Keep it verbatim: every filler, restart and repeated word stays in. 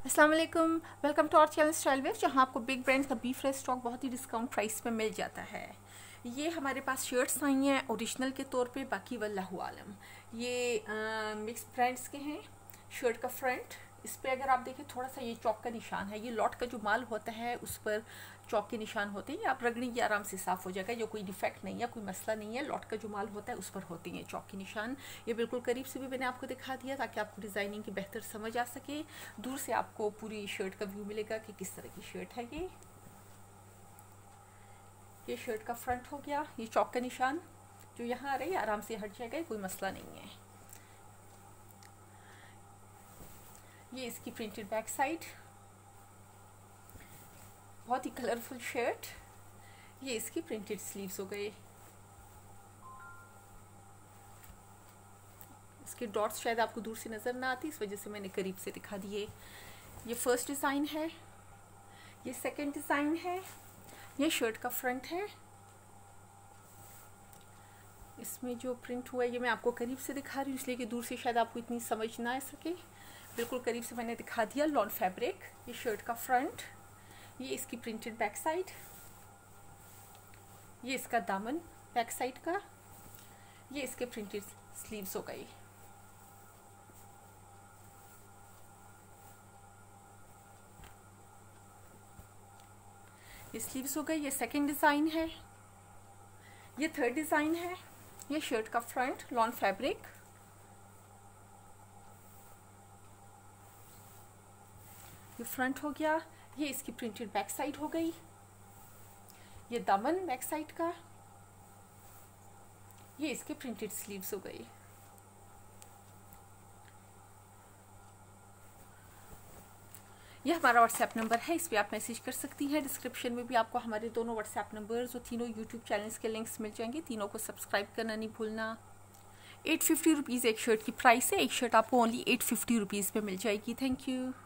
अस्सलाम वालेकुम, welcome to our channel style wave, जहां आपको बिग ब्रांड्स का बीफ फ्रेश स्टॉक बहुत ही डिस्काउंट प्राइस पे मिल जाता है। ये हमारे पास शर्ट्स आई हैं ओरिजिनल के तौर पे, बाकी वल्लाहु आलम। ये मिक्स ब्रांड्स के हैं। शर्ट का फ्रंट, इस पर अगर आप देखें थोड़ा सा ये चौक का निशान है। ये लॉट का जो माल होता है उस पर चौक के निशान होते हैं। आप रगड़ेंगे आराम से साफ़ हो जाएगा, जो कोई डिफेक्ट नहीं है, कोई मसला नहीं है। लॉट का जो माल होता है उस पर होते हैं चौक के निशान। ये बिल्कुल करीब से भी मैंने आपको दिखा दिया ताकि आपको डिज़ाइनिंग की बेहतर समझ आ सके। दूर से आपको पूरी शर्ट का व्यू मिलेगा कि किस तरह की शर्ट है। ये ये शर्ट का फ्रंट हो गया। ये चौक का निशान जो यहाँ आ रही है आराम से हट जाएगा, कोई मसला नहीं है। ये इसकी प्रिंटेड बैक साइड, बहुत ही कलरफुल शर्ट। ये इसकी प्रिंटेड स्लीव्स हो गए। इसके डॉट्स शायद आपको दूर से नज़र ना आती, इस वजह से मैंने करीब से दिखा दिए। ये फर्स्ट डिज़ाइन है। ये सेकंड डिज़ाइन है। ये शर्ट का फ्रंट है। इसमें जो प्रिंट हुआ है ये मैं आपको करीब से दिखा रही हूँ, इसलिए कि दूर से शायद आपको इतनी समझ ना आ सके। बिल्कुल करीब से मैंने दिखा दिया। लॉन फैब्रिक, ये शर्ट का फ्रंट, ये इसकी प्रिंटेड बैक साइड, ये इसका दामन बैक साइड का, ये इसके प्रिंटेड स्लीव्स हो गई। ये स्लीव्स हो गई। ये सेकंड डिज़ाइन है। ये थर्ड डिज़ाइन है। ये शर्ट का फ्रंट, लॉन फैब्रिक, ये फ्रंट हो गया। ये इसकी प्रिंटेड बैक साइड हो गई। ये दामन बैक साइड का, ये इसके प्रिंटेड स्लीव्स हो गई। ये हमारा व्हाट्सएप नंबर है, इस पर आप मैसेज कर सकती हैं। डिस्क्रिप्शन में भी आपको हमारे दोनों व्हाट्सएप नंबर्स और तीनों यूट्यूब चैनल्स के लिंक्स मिल जाएंगे। तीनों को सब्सक्राइब करना नहीं भूलना। एट फिफ्टी रुपीज़ एक शर्ट की प्राइस है। एक शर्ट आपको ओनली एट फिफ्टी रुपीज़ पे मिल जाएगी। Thank you.